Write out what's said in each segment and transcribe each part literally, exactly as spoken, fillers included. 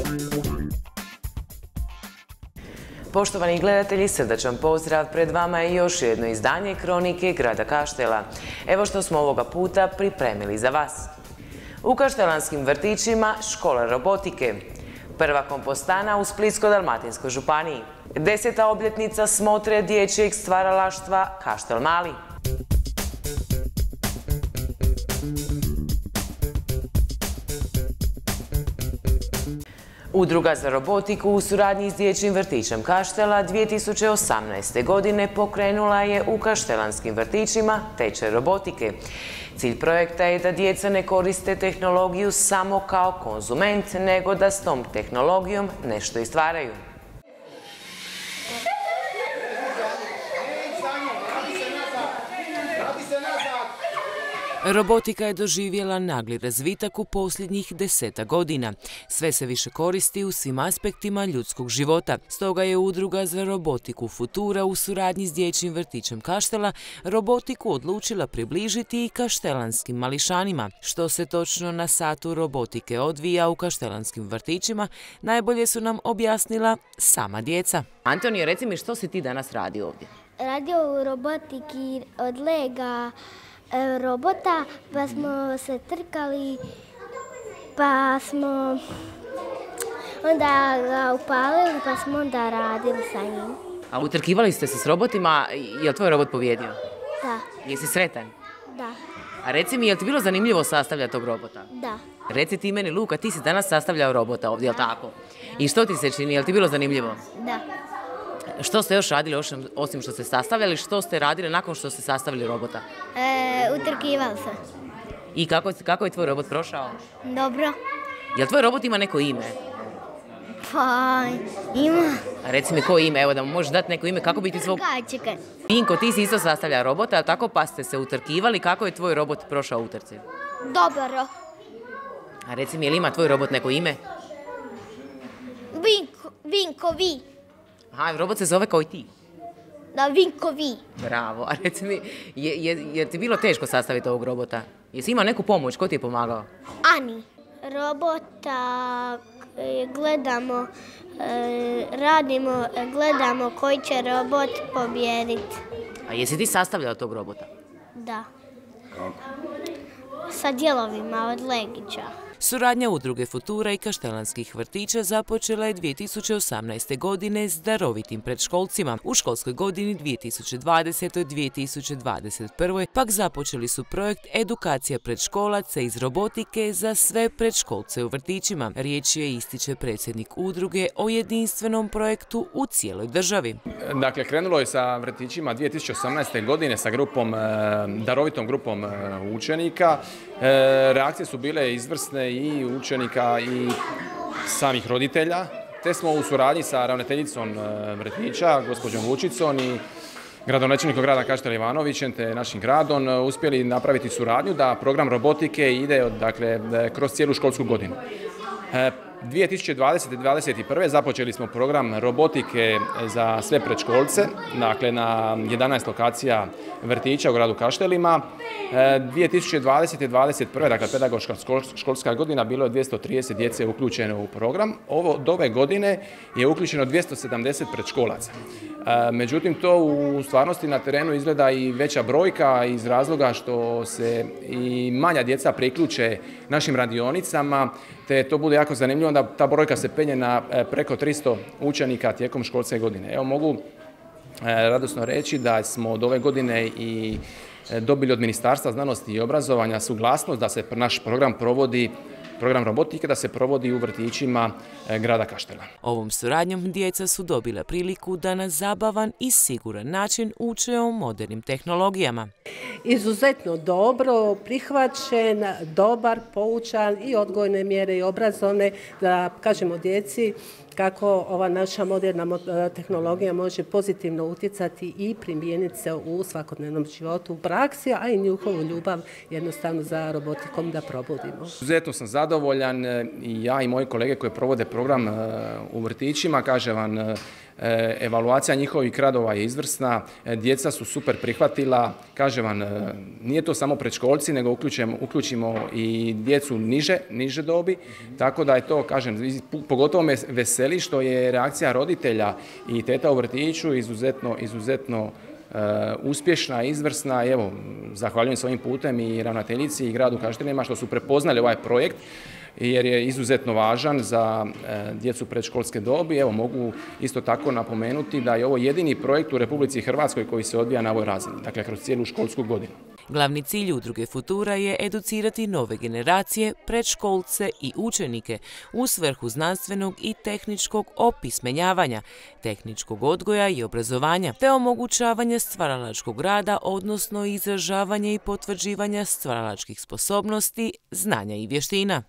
Poštovani gledatelji, srdačan pozdrav, pred vama je još jedno izdanje Kronike grada Kaštela. Evo što smo ovoga puta pripremili za vas. U kaštelanskim vrtićima škola robotike. Prva kompostana u Splitsko-dalmatinskoj županiji. Deseta obljetnica smotre dječjeg stvaralaštva Kaštel Mali. Udruga za robotiku u suradnji s dječjim vrtićem Kaštela dvije tisuće osamnaeste. godine pokrenula je u kaštelanskim vrtićima tečaj robotike. Cilj projekta je da djeca ne koriste tehnologiju samo kao konzument, nego da s tom tehnologijom nešto i stvaraju. Robotika je doživjela nagli razvitak u posljednjih deseta godina. Sve se više koristi u svim aspektima ljudskog života. Stoga je Udruga za robotiku Futura u suradnji s dječjim vrtićem Kaštela robotiku odlučila približiti i kaštelanskim mališanima. Što se točno na satu robotike odvija u kaštelanskim vrtićima, najbolje su nam objasnila sama djeca. Antonio, reci mi što si ti danas radio ovdje? Radio u robotiki od lega robota, pa smo se trkali, pa smo onda ga upalili, pa smo onda radili sa njim. A utrkivali ste se s robotima, je li tvoj robot pobjedio? Da. Jesi sretan? Da. A reci mi, je li ti bilo zanimljivo sastavljati tog robota? Da. Reci ti meni, Luka, ti si danas sastavljao robota ovdje, je li tako? I što ti se čini, je li ti bilo zanimljivo? Da. Što ste još radili osim što ste sastavljali, što ste radili nakon što ste sastavili robota? E, utrkivali se. I kako, kako je tvoj robot prošao? Dobro. Jel tvoj robot ima neko ime? Pa, ima. A reci mi koje ime, evo da mu možeš dati neko ime, kako bi ti svog... Čekaj. Vinko, ti si isto sastavlja robota, ali tako pa ste se utrkivali, kako je tvoj robot prošao u utrci? Dobro. A reci mi, je li ima tvoj robot neko ime? Vinko, Vinko, vi. Aha, robot se zove kao i ti? Da, Vinko, vi. Bravo. A reci mi, je, je, je ti bilo teško sastaviti ovog robota? Jesi imao neku pomoć? Ko ti je pomagao? Ani. Robota gledamo, radimo, gledamo koji će robot pobijediti. A jesi ti sastavljao tog robota? Da. Sa dijelovima od legića. Suradnja Udruge Futura i kaštelanskih vrtića započela je dvije tisuće osamnaeste. godine s darovitim predškolcima. U školskoj godini dvije tisuće dvadesete. dvije tisuće dvadeset prve. pak započeli su projekt edukacija predškolaca iz robotike za sve predškolce u vrtićima. Riječ je, ističe predsjednik udruge, o jedinstvenom projektu u cijeloj državi. Dakle, krenulo je sa vrtićima dvije tisuće osamnaeste. godine sa grupom, darovitom grupom učenika. Reakcije su bile izvrsne i učenika i samih roditelja, te smo u suradnji sa ravnateljicom vrtića, gospođom Vučicom i gradonačelnikom grada Kaštela Ivanovićem te našim gradom uspjeli napraviti suradnju da program robotike ide dakle, kroz cijelu školsku godinu. dvije tisuće dvadesete. i dvadeset prve. započeli smo program robotike za sve predškolce, dakle na jedanaest lokacija vrtića u gradu Kaštelima. dvije tisuće dvadesete. i dvadeset prve. dakle pedagoška školska godina bilo je dvjesto trideset djece uključeno u program. Ovo do ove godine je uključeno dvjesto sedamdeset predškolaca. Međutim, to u stvarnosti na terenu izgleda i veća brojka iz razloga što se i manja djeca priključe našim radionicama, te to bude jako zanimljivo da ta brojka se penje na preko tristo učenika tijekom školske godine. Evo mogu radosno reći da smo od ove godine i dobili od Ministarstva znanosti i obrazovanja suglasnost da se naš program provodi Program robotike da se provodi u vrtićima grada Kaštela. Ovom suradnjom djeca su dobila priliku da na zabavan i siguran način uče o modernim tehnologijama. Izuzetno dobro, prihvaćen, dobar, poučan i odgojne mjere i obrazovne, da kažemo djeci kako ova naša moderna tehnologija može pozitivno utjecati i primijeniti se u svakodnevnom životu u praksi, a i njihovu ljubav jednostavno za robotikom da probudimo. Izuzetno sam zadovoljan zadovoljan i ja i moji kolege koji provode program u vrtićima, kažem vam, evaluacija njihovih radova je izvrsna, djeca su super prihvatila, kažem vam, nije to samo predškolci, nego uključimo, uključimo i djecu niže, niže dobi, tako da je to, kažem, pogotovo me veseli što je reakcija roditelja i teta u vrtiću izuzetno, izuzetno uh, uspješna, izvrsna. Evo, zahvaljujem se ovim putem i ravnateljici i gradu Kaštelima što su prepoznali ovaj projekt, jer je izuzetno važan za e, djecu predškolske dobi. Evo, mogu isto tako napomenuti da je ovo jedini projekt u Republici Hrvatskoj koji se odvija na ovoj razini, dakle kroz cijelu školsku godinu. Glavni cilj udruge Futura je educirati nove generacije, predškolce i učenike u svrhu znanstvenog i tehničkog opismenjavanja, tehničkog odgoja i obrazovanja, te omogućavanja stvaralačkog rada, odnosno izražavanja i potvrđivanja stvaralačkih sposobnosti, znanja i vještina.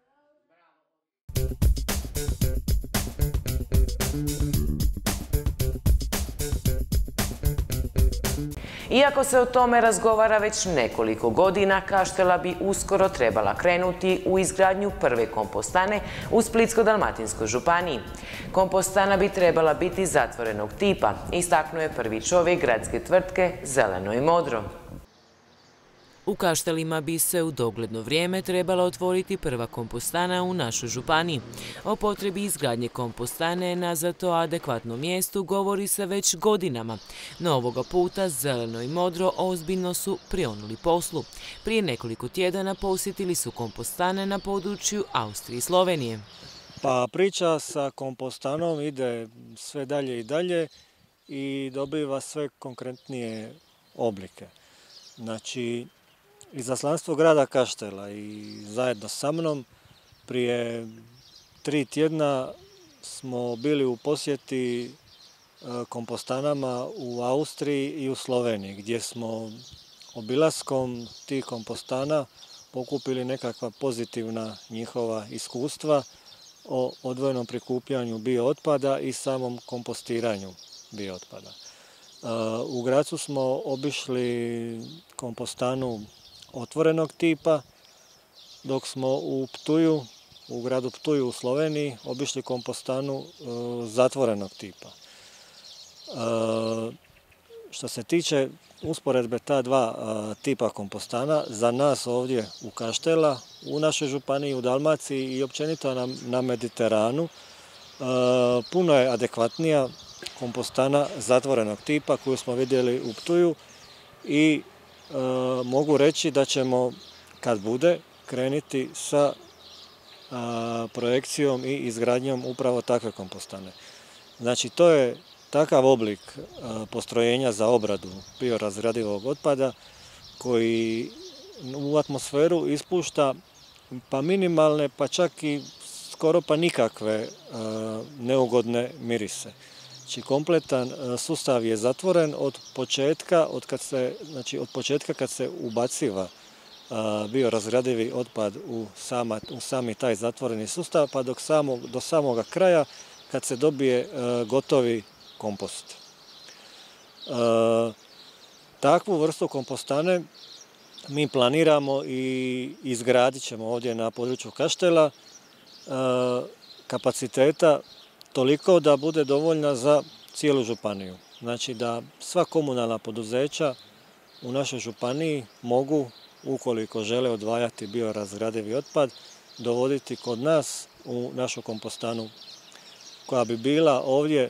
Iako se o tome razgovara već nekoliko godina, Kaštela bi uskoro trebala krenuti u izgradnju prve kompostane u Splitsko-dalmatinskoj županiji. Kompostana bi trebala biti zatvorenog tipa, istaknuo je prvi čovjek gradske tvrtke Zeleno i modro. U Kaštelima bi se u dogledno vrijeme trebala otvoriti prva kompostana u našoj županiji. O potrebi izgradnje kompostane na za to adekvatnom mjestu govori se već godinama, no ovoga puta Zeleno i modro ozbiljno su prionuli poslu. Prije nekoliko tjedana posjetili su kompostane na području Austrije i Slovenije. Pa priča sa kompostanom ide sve dalje i dalje i dobiva sve konkretnije oblike. Znači, izaslanstvo grada Kaštela i zajedno sa mnom prije tri tjedna smo bili u posjeti kompostanama u Austriji i u Sloveniji, gdje smo obilaskom tih kompostana pokupili nekakva pozitivna njihova iskustva o odvojenom prikupljanju biootpada i samom kompostiranju biootpada. U Gracu smo obišli kompostanu otvorenog tipa, dok smo u Ptuju, u gradu Ptuju u Sloveniji, obišli kompostanu zatvorenog tipa. Što se tiče usporedbe ta dva tipa kompostana, za nas ovdje u Kaštela, u našoj županiji, u Dalmaciji i općenito na, na Mediteranu, puno je adekvatnija kompostana zatvorenog tipa koju smo vidjeli u Ptuju i e, mogu reći da ćemo, kad bude, krenuti sa a, projekcijom i izgradnjom upravo takve kompostane. Znači, to je takav oblik a, postrojenja za obradu biorazgradivog otpada koji u atmosferu ispušta pa minimalne, pa čak i skoro pa nikakve a, neugodne mirise. Znači, kompletan sustav je zatvoren od početka, od, kad se, znači, od početka kad se ubaciva a, biorazgradivi otpad u, sama, u sami taj zatvoreni sustav, pa dok samog, do samoga kraja kad se dobije a, gotovi kompost. A, takvu vrstu kompostane mi planiramo i izgradit ćemo ovdje na području Kaštela a, kapaciteta toliko da bude dovoljna za cijelu županiju. Znači da sva komunalna poduzeća u našoj županiji mogu, ukoliko žele odvajati biorazgradivi otpad, dovoditi kod nas u našu kompostanu koja bi bila ovdje e,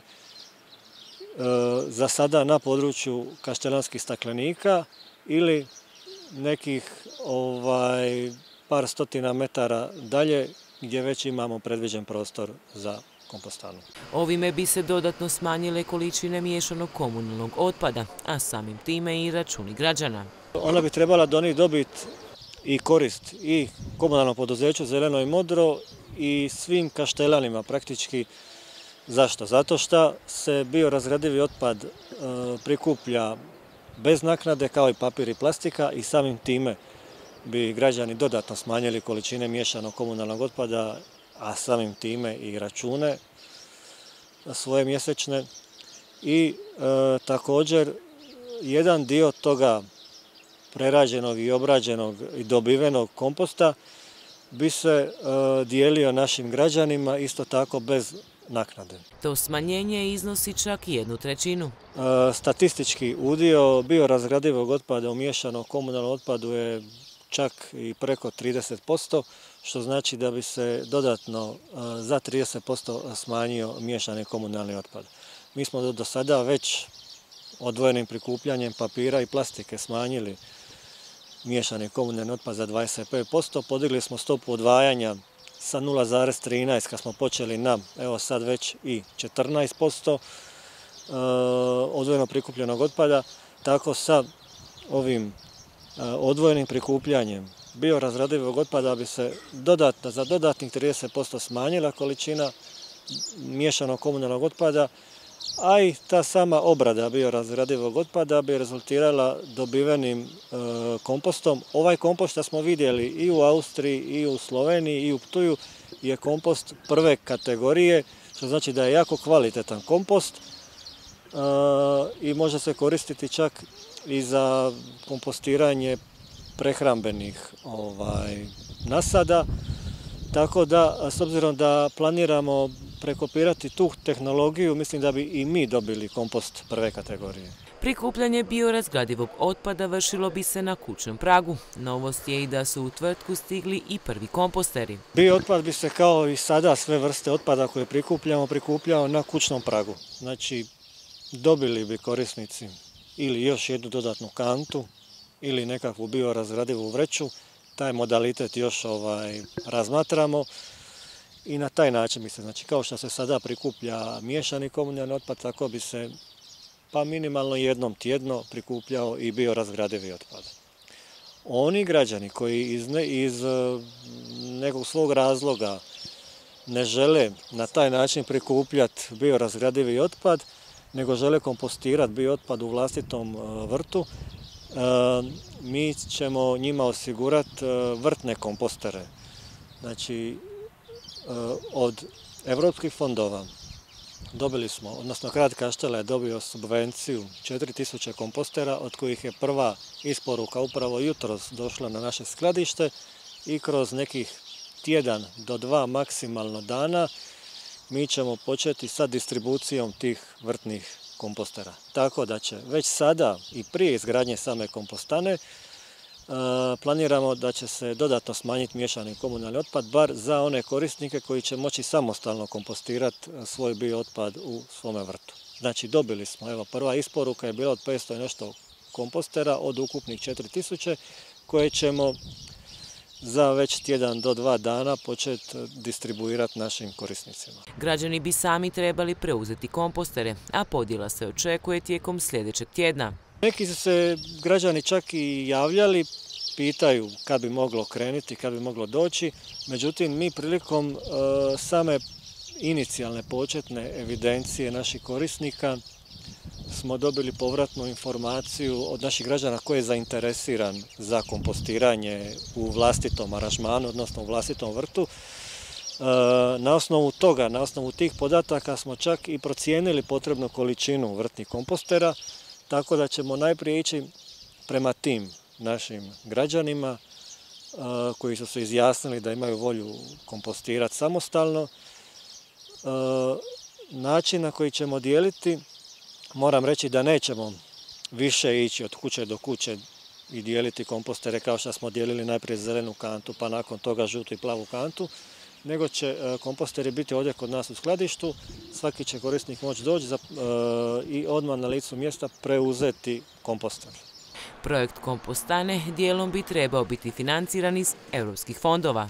za sada na području kaštelanskih staklenika ili nekih ovaj, par stotina metara dalje gdje već imamo predviđen prostor za kompostanu. Ovime bi se dodatno smanjile količine miješanog komunalnog otpada, a samim time i računi građana. Ona bi trebala donijeti dobit i korist i komunalnom poduzeću Zeleno i modro i svim Kaštelanima praktički. Zašto? Zato što se biorazgradivi otpad e, prikuplja bez naknade kao i papir i plastika i samim time bi građani dodatno smanjili količine miješanog komunalnog otpada, a samim time i račune svoje mjesečne. I e, također jedan dio toga prerađenog i obrađenog i dobivenog komposta bi se dijelio našim građanima isto tako bez naknade. To smanjenje iznosi čak jednu trećinu. Statistički udio biorazgradivog otpada u miješanom komunalnom otpadu je čak i preko trideset posto, što znači da bi se dodatno za trideset posto smanjio miješani komunalni otpad. Mi smo do sada već odvojenim prikupljanjem papira i plastike smanjili miješani komunalni otpad za dvadeset pet posto, podigli smo stopu odvajanja sa nula zarez trinaest kad smo počeli na, evo sad već i četrnaest posto odvojeno prikupljenog otpada, tako sa ovim odvojenim prikupljanjem biorazgradivog otpada bi se dodatno, za dodatnih trideset posto smanjila količina miješanog komunalnog otpada, a i ta sama obrada biorazgradivog otpada bi rezultirala dobivenim e, kompostom. Ovaj kompost što smo vidjeli i u Austriji, i u Sloveniji, i u Ptuju je kompost prve kategorije, što znači da je jako kvalitetan kompost e, i može se koristiti čak i za kompostiranje prehrambenih ovaj, nasada. Tako da, s obzirom da planiramo prekopirati tu tehnologiju, mislim da bi i mi dobili kompost prve kategorije. Prikupljanje biorazgradivog otpada vršilo bi se na kućnom pragu. Novost je i da su u tvrtku stigli i prvi komposteri. Biootpad bi se kao i sada sve vrste otpada koje prikupljamo, prikupljao na kućnom pragu. Znači, dobili bi korisnici ili još jednu dodatnu kantu ili nekakvu biorazgradivu vreću. Taj modalitet još ovaj, razmatramo i na taj način bi se, znači kao što se sada prikuplja miješani komunalni otpad, tako bi se pa minimalno jednom tjedno prikupljao i biorazgradivi otpad. Oni građani koji iz, ne, iz nekog svog razloga ne žele na taj način prikupljati biorazgradivi otpad, nego žele kompostirati biootpad u vlastitom vrtu, mi ćemo njima osigurati vrtne kompostere. Znači, od europskih fondova dobili smo, odnosno grad Kaštela je dobio subvenciju četiri tisuće kompostera, od kojih je prva isporuka upravo jutros došla na naše skladište i kroz nekih tjedan do dva maksimalno dana mi ćemo početi sa distribucijom tih vrtnih kompostera. Tako da će već sada i prije izgradnje same kompostane planiramo da će se dodatno smanjiti miješani komunalni otpad, bar za one korisnike koji će moći samostalno kompostirati svoj biootpad u svome vrtu. Znači dobili smo, evo prva isporuka je bila od petsto i nešto kompostera od ukupnih četiri tisuće koje ćemo za već tjedan do dva dana početi distribuirati našim korisnicima. Građani bi sami trebali preuzeti kompostere, a podjela se očekuje tijekom sljedećeg tjedna. Neki su se građani čak i javljali, pitaju kad bi moglo krenuti, kad bi moglo doći, međutim mi prilikom e, same inicijalne početne evidencije naših korisnika smo dobili povratnu informaciju od naših građana koji je zainteresiran za kompostiranje u vlastitom aranžmanu, odnosno u vlastitom vrtu. Na osnovu toga, na osnovu tih podataka smo čak i procijenili potrebnu količinu vrtnih kompostera, tako da ćemo najprije ići prema tim našim građanima koji su se izjasnili da imaju volju kompostirati samostalno. Način na koji ćemo dijeliti, moram reći da nećemo više ići od kuće do kuće i dijeliti kompostere kao što smo dijelili najprije zelenu kantu, pa nakon toga žutu i plavu kantu, nego će komposteri biti ovdje kod nas u skladištu. Svaki će korisnik moći doći za, e, i odmah na licu mjesta preuzeti komposter. Projekt kompostane dijelom bi trebao biti financiran iz europskih fondova.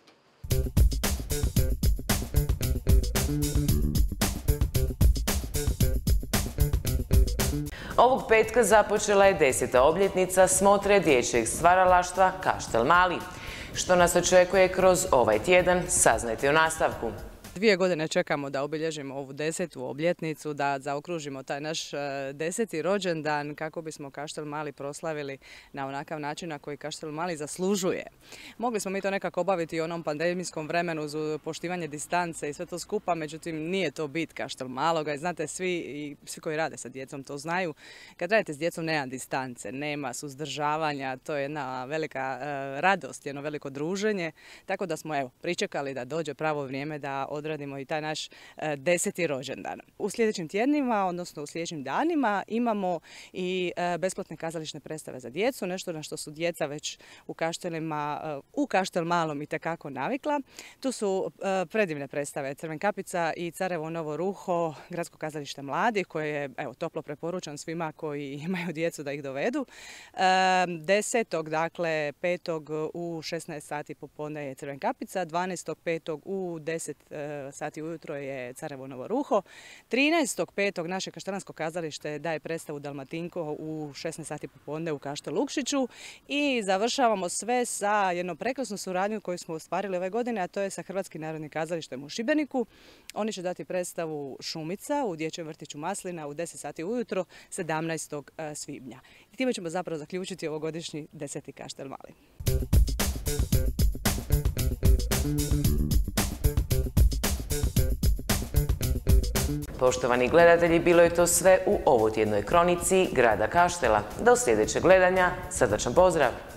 Ovog petka započela je deseta obljetnica smotre dječjeg stvaralaštva Kaštel Mali. Što nas očekuje kroz ovaj tjedan, saznajte u nastavku. Dvije godine čekamo da obilježimo ovu desetu obljetnicu, da zaokružimo taj naš deseti rođendan kako bismo Kaštel Mali proslavili na onakav način na koji Kaštel Mali zaslužuje. Mogli smo mi to nekako obaviti i u onom pandemijskom vremenu uz poštivanje distance i sve to skupa, međutim nije to bit Kaštel Maloga. Znate, svi, i svi koji rade sa djecom to znaju. Kad radite s djecom nema distance, nema suzdržavanja, to je jedna velika uh, radost, jedno veliko druženje. Tako da smo evo pričekali da dođe pravo vrijeme da odradimo i taj naš uh, deseti rođendan. U sljedećim tjednima, odnosno u sljedećim danima imamo i uh, besplatne kazališne predstave za djecu, nešto na što su djeca već u Kaštelima, uh, u Kaštel Malom itekako navikla. Tu su uh, predivne predstave Crvenkapica i Carevo Novo Ruho, Gradsko kazalište mladih, koje je evo, toplo preporučam svima koji imaju djecu da ih dovedu. Desetog, dakle petog u šesnaest sati popodne je Crvenkapica, dvanaestog petog u deset sati ujutro je Carevo Novo Ruho, trinaestog petog naše kaštelansko kazalište daje predstavu Dalmatinko u šesnaest sati popodne u Kaštel Lukšiću i završavamo sve sa jednom prekrasnom suradnjom koju smo ostvarili ove godine, a to je sa Hrvatskim narodnim kazalištem u Šibeniku. Oni će dati predstavu Šumica u dječjem vrtiću Maslina u deset sati ujutro sedamnaestog svibnja. I time ćemo zapravo zaključiti ovogodišnji deseti Kaštel Mali. Poštovani gledatelji, bilo je to sve u ovotjednoj kronici grada Kaštela. Do sljedećeg gledanja, srdačan pozdrav!